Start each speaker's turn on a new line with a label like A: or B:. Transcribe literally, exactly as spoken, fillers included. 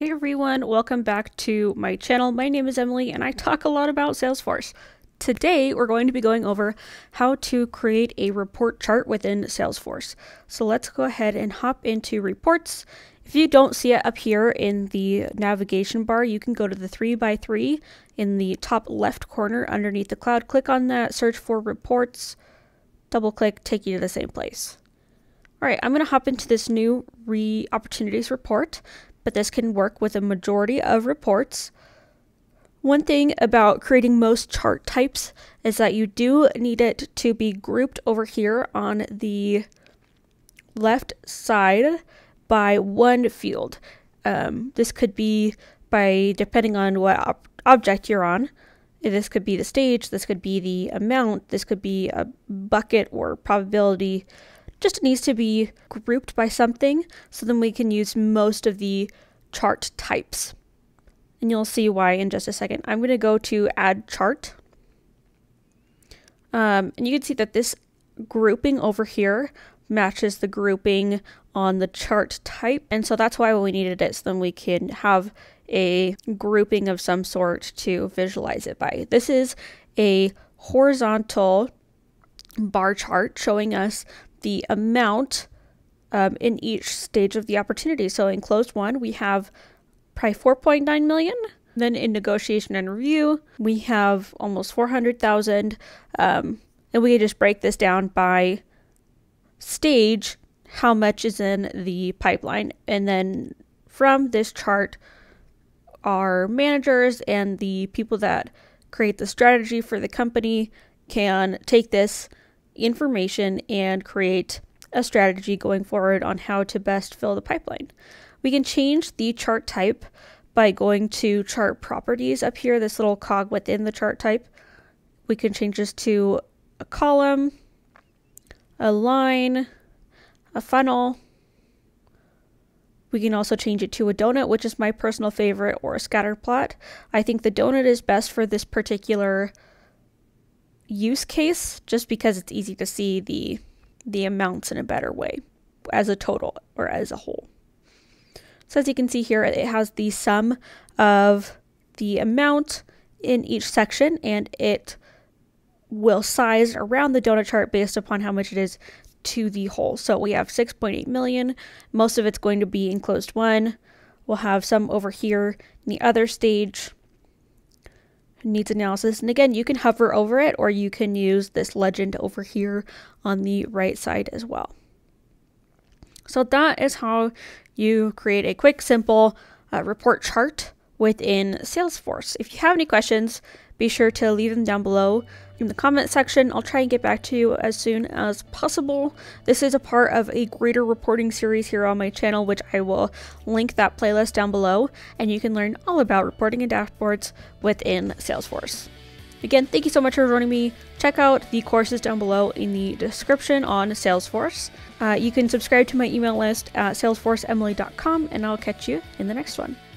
A: Hey everyone, welcome back to my channel. My name is Emily and I talk a lot about Salesforce. Today we're going to be going over how to create a report chart within Salesforce. So let's go ahead and hop into reports. If you don't see it up here in the navigation bar, you can go to the three by three in the top left corner underneath the cloud. Click on that, search for reports, double click, take you to the same place. All right, I'm going to hop into this new re opportunities report, but this can work with a majority of reports. One thing about creating most chart types is that you do need it to be grouped over here on the left side by one field. Um, this could be by, depending on what ob object you're on. This could be the stage, this could be the amount, this could be a bucket or probability. Just needs to be grouped by something, so then we can use most of the chart types. And you'll see why in just a second. I'm going to go to add chart. Um, and you can see that this grouping over here matches the grouping on the chart type. And so that's why we needed it, so then we can have a grouping of some sort to visualize it by. This is a horizontal bar chart showing us the amount um, in each stage of the opportunity. So in closed one, we have probably four point nine million. Then in negotiation and review, we have almost four hundred thousand. Um, and we can just break this down by stage, how much is in the pipeline. And then from this chart, our managers and the people that create the strategy for the company can take this information and create a strategy going forward on how to best fill the pipeline. We can change the chart type by going to chart properties up here, this little cog within the chart type. We can change this to a column, a line, a funnel. We can also change it to a donut, which is my personal favorite, or a scatter plot. I think the donut is best for this particular use case, just because it's easy to see the the amounts in a better way as a total or as a whole. So as you can see here, it has the sum of the amount in each section, and it will size around the donut chart based upon how much it is to the whole. So we have six point eight million. Most of it's going to be in closed one. We'll have some over here in the other stage. Needs analysis, and again, you can hover over it, or you can use this legend over here on the right side as well. So that is how you create a quick, simple uh, report chart within Salesforce. If you have any questions, be sure to leave them down below in the comment section. I'll try and get back to you as soon as possible. This is a part of a greater reporting series here on my channel, which I will link that playlist down below, and you can learn all about reporting and dashboards within Salesforce. Again, thank you so much for joining me. Check out the courses down below in the description on Salesforce. Uh, you can subscribe to my email list at salesforce emily dot com, and I'll catch you in the next one.